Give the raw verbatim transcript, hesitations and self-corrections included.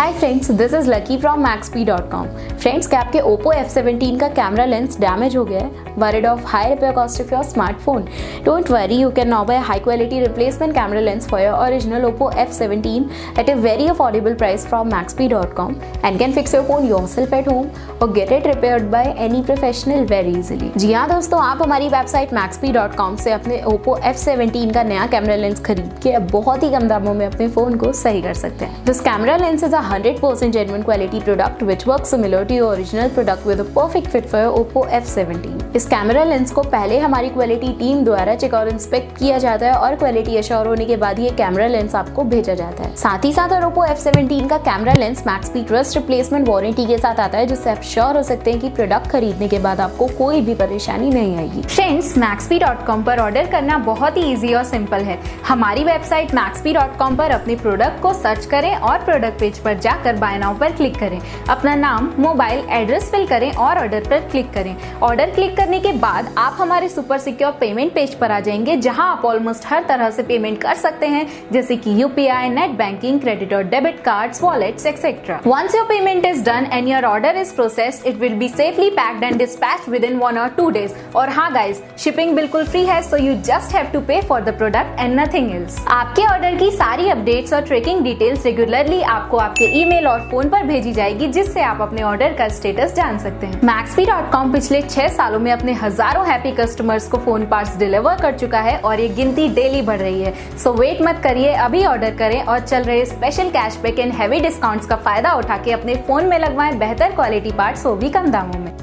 Hi friends, this is Lucky from Maxpe dot com. Friends, क्या आपके Oppo F seventeen का camera lens damage हो गया है? Worried of high repair cost of your smartphone? Don't worry, you can now buy a high quality replacement camera lens for your original Oppo F seventeen at a very affordable price from maxpy dot com and can fix your phone yourself at home or get it repaired by any professional very easily। जी हाँ दोस्तों, आप हमारी website मैक्सपी dot com से अपने Oppo F seventeen का नया camera lens खरीद के अब बहुत ही कम दामों में अपने फोन को सही कर सकते हैं। This camera lens is a one hundred percent genuine quality product which works similar to your original product with a perfect fit for your Oppo F seventeen। इस कैमरा लेंस को पहले हमारी क्वालिटी टीम द्वारा check और inspect किया जाता है और क्वालिटी एश्योर होने के बाद ये कैमरा लेंस आपको भेजा जाता है। साथ ही साथ Oppo F सेवनटीन का camera lens Maxpe trust replacement warranty के साथ आता है, जिससे आप श्योर हो सकते हैं कि प्रोडक्ट खरीदने के बाद आपको कोई भी परेशानी नहीं आएगी। फ्रेंड्स, मैक्सपी डॉट कॉम पर ऑर्डर करना बहुत ही इजी और सिंपल है। हमारी वेबसाइट मैक्सपी डॉट कॉम पर अपने प्रोडक्ट को सर्च करें और प्रोडक्ट पेज पर जाकर बाय नाउ पर क्लिक करें। अपना नाम, मोबाइल एड्रेस फिल करें और ऑर्डर पर क्लिक करें। ऑर्डर क्लिक करने के बाद आप हमारे सुपर सिक्योर पेमेंट पेज पर आ जाएंगे, जहां आप ऑलमोस्ट हर तरह से पेमेंट कर सकते हैं, जैसे कि यूपीआई, नेट बैंकिंग, क्रेडिट और debit cards, wallets etcetera. Once your payment is done and your order is processed, it will be safely packed and dispatched within one or two days। और हाँ guys, shipping बिल्कुल free है, so you just have to pay for the product and nothing else। आपके order की सारी updates और tracking details regularly आपको आपके ईमेल और फोन पर भेजी जाएगी, जिससे आप अपने ऑर्डर का स्टेटस जान सकते हैं। मैक्सपी डॉट कॉम पिछले छह सालों में अपने हजारों हैप्पी कस्टमर्स को फोन पार्ट्स डिलीवर कर चुका है और ये गिनती डेली बढ़ रही है। सो वेट मत करिए, अभी ऑर्डर करें और चल रहे special cashback and heavy discounts का फायदा उठा के अपने फोन में लगवाएं बेहतर क्वालिटी पार्ट्स, वो भी कम दामों में।